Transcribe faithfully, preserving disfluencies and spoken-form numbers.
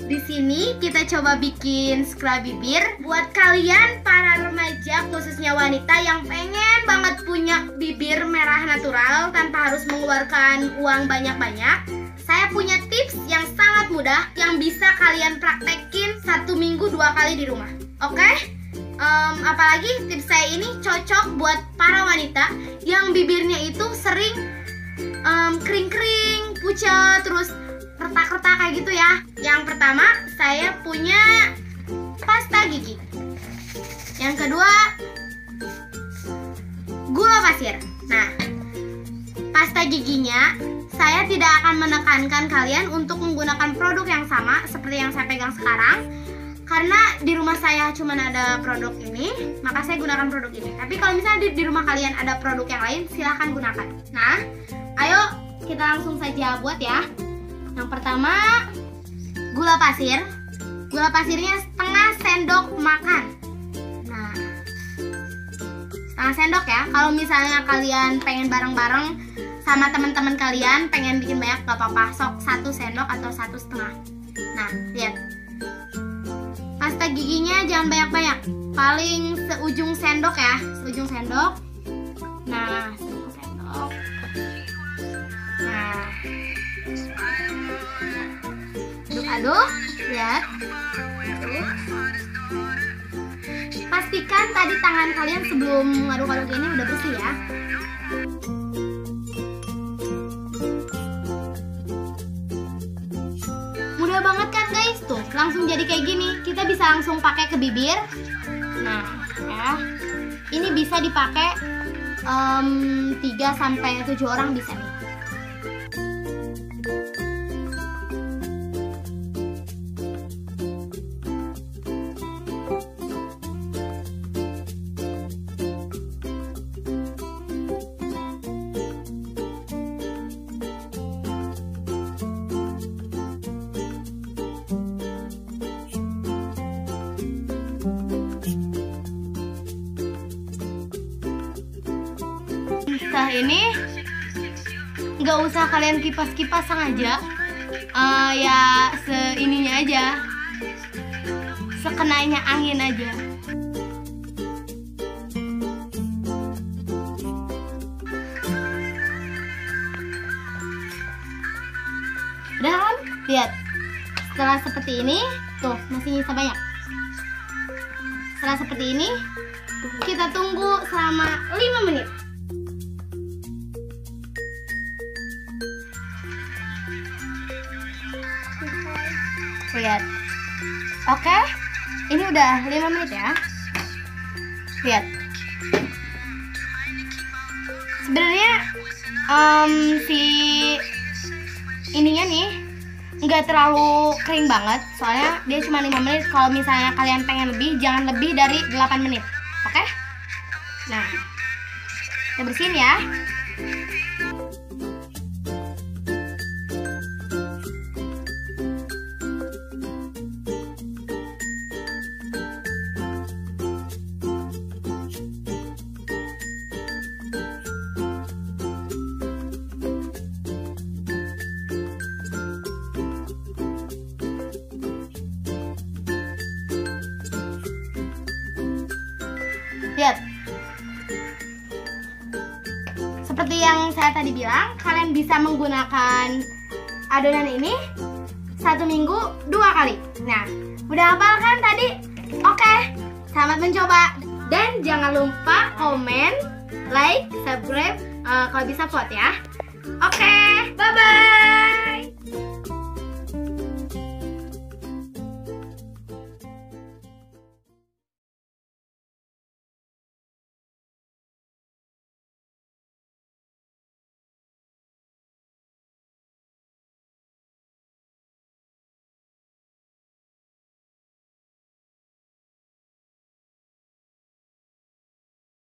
Di sini kita coba bikin scrub bibir buat kalian para remaja, khususnya wanita yang pengen banget punya bibir merah natural tanpa harus mengeluarkan uang banyak-banyak. Saya punya tips yang sangat mudah yang bisa kalian praktekin satu minggu dua kali di rumah. Oke? Um, apalagi tips saya ini cocok buat para wanita yang bibirnya itu sering um, kering-kering, pucat, terus retak-retak kayak gitu ya. Yang pertama, saya punya pasta gigi. Yang kedua, gula pasir. Nah, pasta giginya saya tidak akan menekankan kalian untuk menggunakan produk yang sama seperti yang saya pegang sekarang, karena di rumah saya cuma ada produk ini, maka saya gunakan produk ini. Tapi kalau misalnya di, di rumah kalian ada produk yang lain, silahkan gunakan. Nah, ayo kita langsung saja buat ya. Yang pertama, gula pasir. Gula pasirnya setengah sendok makan. Nah, setengah sendok ya. Kalau misalnya kalian pengen bareng-bareng sama teman-teman kalian, pengen bikin banyak, gak apa-apa. Sok satu sendok atau satu setengah. Nah, lihat. Pasta giginya jangan banyak-banyak. Paling seujung sendok ya. Seujung sendok. Nah, seujung sendok. Nah, aduk-aduk, lihat. Aduk. Pastikan tadi tangan kalian sebelum ngaduk-aduk ini udah bersih ya. Mudah banget kan guys, tuh langsung jadi kayak gini. Kita bisa langsung pakai ke bibir. Nah, ya. Ini bisa dipakai um, tiga sampai tujuh orang bisa nih. Nah, ini nggak usah kalian kipas-kipas sengaja, uh, ya seininya aja, sekenanya angin aja. Udah kan? Lihat, setelah seperti ini, tuh masih nyisa banyak. Setelah seperti ini, kita tunggu selama lima menit. Lihat, oke, ini udah lima menit ya. Lihat, sebenarnya um, si ininya nih nggak terlalu kering banget, soalnya dia cuma lima menit. Kalau misalnya kalian pengen lebih, jangan lebih dari delapan menit, oke? Nah, kita bersihin ya. Lihat, seperti yang saya tadi bilang, kalian bisa menggunakan adonan ini satu minggu dua kali. Nah, udah hafal kan tadi? Oke, selamat mencoba. Dan jangan lupa komen, like, subscribe, uh, kalau bisa vote ya. Oke, bye-bye.